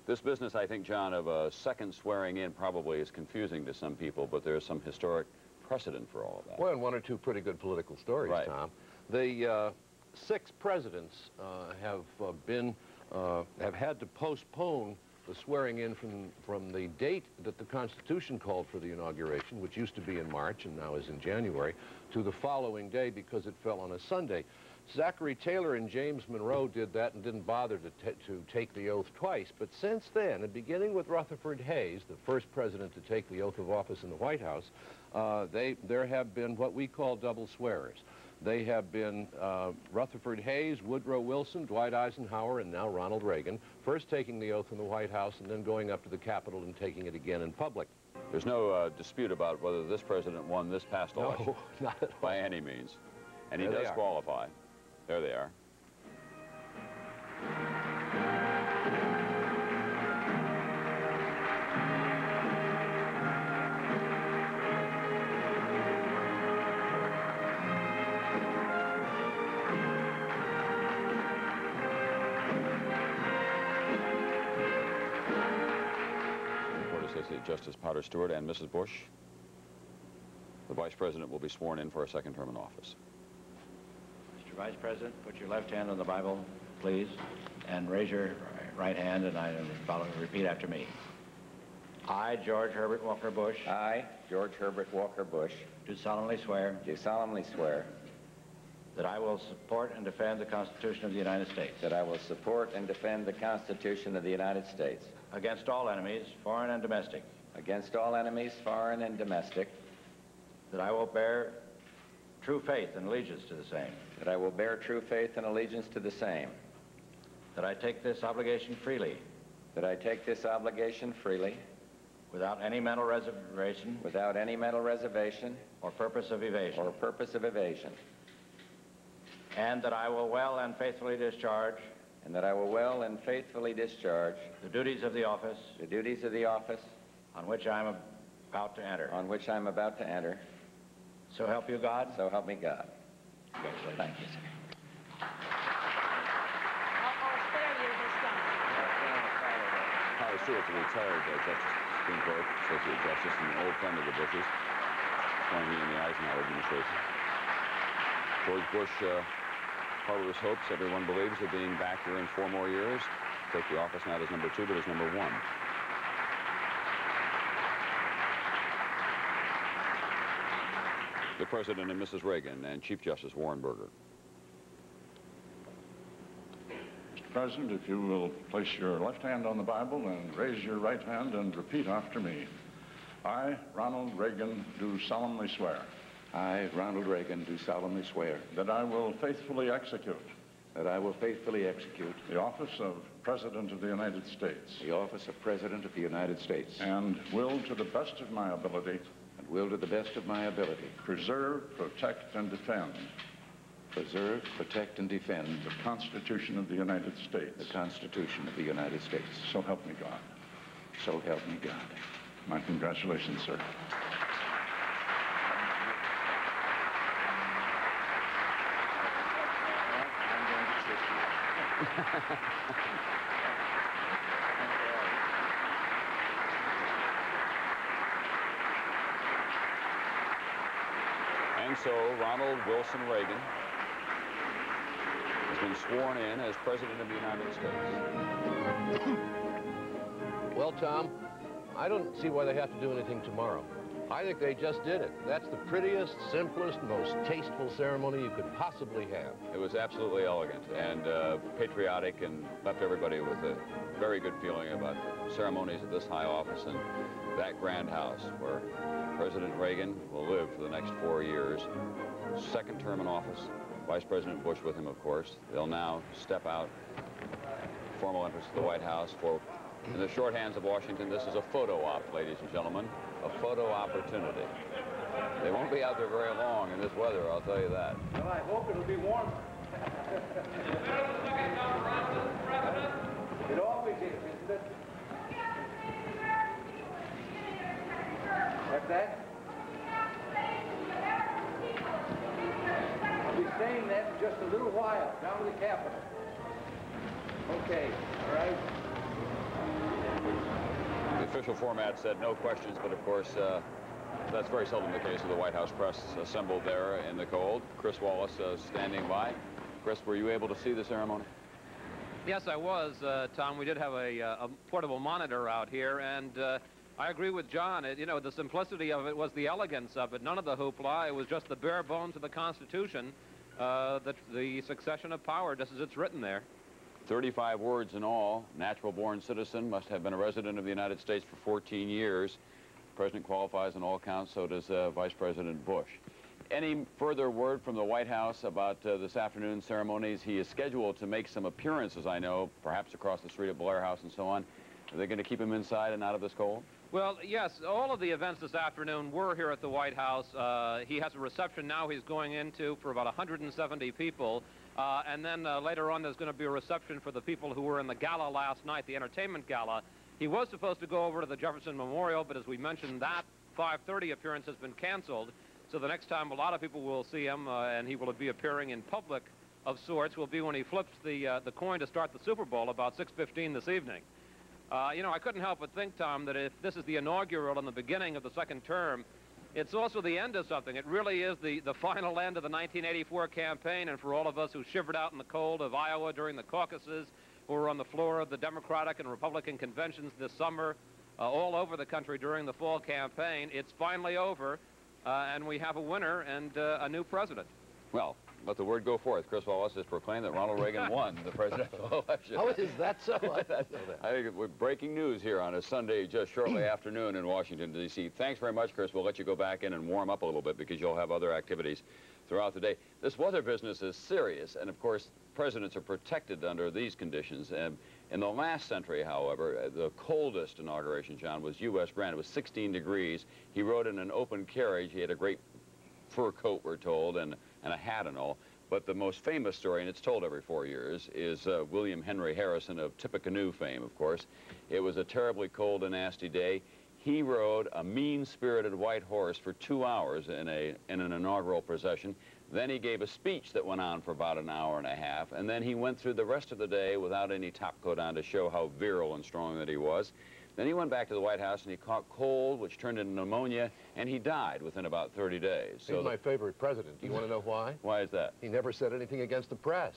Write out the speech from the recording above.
This business, I think, John, of a second swearing in probably is confusing to some people, but there's some historic precedent for all of that. Well, and one or two pretty good political stories, right. Tom. The 6 presidents have had to postpone the swearing in from the date that the Constitution called for the inauguration, which used to be in March and now is in January, to the following day because it fell on a Sunday. Zachary Taylor and James Monroe did that and didn't bother to take the oath twice. But since then, and beginning with Rutherford Hayes, the first president to take the oath of office in the White House, there have been what we call double swearers. They have been Rutherford Hayes, Woodrow Wilson, Dwight Eisenhower, and now Ronald Reagan, first taking the oath in the White House and then going up to the Capitol and taking it again in public. There's no dispute about whether this president won this past election. No, not at all. By any means. And he There does qualify. There they are. Associate Justice Potter Stewart and Mrs. Bush. The Vice President will be sworn in for a second term in office. Mr. Vice President, put your left hand on the Bible, please, and raise your right hand, and repeat after me. I, George Herbert Walker Bush. I, George Herbert Walker Bush. Do solemnly swear. Do solemnly swear. That I will support and defend the Constitution of the United States. That I will support and defend the Constitution of the United States. Against all enemies, foreign and domestic. Against all enemies, foreign and domestic. That I will bear true faith and allegiance to the same. That I will bear true faith and allegiance to the same. That I take this obligation freely. That I take this obligation freely. Without any mental reservation. Without any mental reservation. Or purpose of evasion. Or purpose of evasion. And that I will well and faithfully discharge. And that I will well and faithfully discharge. The duties of the office. The duties of the office. On which I am about to enter. On which I am about to enter. So help you God. So help me God. Congratulations. Thank you, sir. I'll spare you this time. Potter Stewart's a retired Justice Supreme Court, Associate Justice, and an old friend of the Bushes, joining me in the Eisenhower administration. George Bush harbors hopes, everyone believes, of being back here in 4 more years. Take the office not as number 2, but as number 1. The President and Mrs. Reagan and Chief Justice Warren Burger. Mr. President, if you will place your left hand on the Bible and raise your right hand and repeat after me. I, Ronald Reagan, do solemnly swear. I, Ronald Reagan, do solemnly swear that I will faithfully execute that I will faithfully execute the office of President of the United States the office of President of the United States and will, to the best of my ability, to the best of my ability, preserve, protect, and defend preserve, protect, and defend the Constitution of the United States. The Constitution of the United States. So help me God. So help me God. My congratulations, sir. And so Ronald Wilson Reagan has been sworn in as President of the United States. Well, Tom, I don't see why they have to do anything tomorrow. I think they just did it. That's the prettiest, simplest, most tasteful ceremony you could possibly have. It was absolutely elegant and patriotic, and left everybody with a very good feeling about ceremonies at this high office and that grand house where President Reagan will live for the next 4 years. Second term in office. Vice President Bush with him, of course. They'll now step out, formal entrance to the White House for, in the shorthands of Washington, this is a photo op, ladies and gentlemen. A photo opportunity. They won't be out there very long in this weather, I'll tell you that. Well, I hope it'll be warmer. It always is, isn't it? What's that? I'll be saying that in just a little while, down to the Capitol. Okay, all right? official format said no questions, but of course, that's very seldom the case with the White House press assembled there in the cold. Chris Wallace standing by. Chris, were you able to see the ceremony? Yes, I was, Tom. We did have a portable monitor out here, and I agree with John. You know, the simplicity of it was the elegance of it. None of the hoopla. It was just the bare bones of the Constitution, the succession of power, just as it's written there. 35 words in all. Natural-born citizen, must have been a resident of the United States for 14 years. President qualifies on all counts, so does Vice President Bush. Any further word from the White House about this afternoon's ceremonies? He is scheduled to make some appearances, I know, perhaps across the street at Blair House and so on. Are they going to keep him inside and out of this cold? Well, yes, all of the events this afternoon were here at the White House. He has a reception now he's going into for about 170 people. And then later on, there's going to be a reception for the people who were in the gala last night, the entertainment gala. He was supposed to go over to the Jefferson Memorial, but as we mentioned, that 5:30 appearance has been canceled. So the next time a lot of people will see him, and he will be appearing in public of sorts, will be when he flips the coin to start the Super Bowl about 6:15 this evening. You know, I couldn't help but think, Tom, that if this is the inaugural and the beginning of the second term, it's also the end of something. It really is the final end of the 1984 campaign, and for all of us who shivered out in the cold of Iowa during the caucuses, who were on the floor of the Democratic and Republican conventions this summer, all over the country during the fall campaign, it's finally over, and we have a winner and a new president. Well, let the word go forth. Chris Wallace has proclaimed that Ronald Reagan won the presidential election. How is that so? I didn't know that. I think we're breaking news here on a Sunday just shortly afternoon in Washington, D.C. Thanks very much, Chris. We'll let you go back in and warm up a little bit because you'll have other activities throughout the day. This weather business is serious, and of course, presidents are protected under these conditions. In the last century, however, the coldest inauguration, John, was U.S. Grant. It was 16 degrees. He rode in an open carriage. He had a great fur coat, we're told, and a hat and all. But the most famous story, and it's told every 4 years, is William Henry Harrison of Tippecanoe fame, of course. It was a terribly cold and nasty day. He rode a mean-spirited white horse for 2 hours in an inaugural procession. Then he gave a speech that went on for about an hour and a half, and then he went through the rest of the day without any topcoat on to show how virile and strong that he was. Then he went back to the White House and he caught cold, which turned into pneumonia, and he died within about 30 days. He's my favorite president. Do you want to know why? Why is that? He never said anything against the press.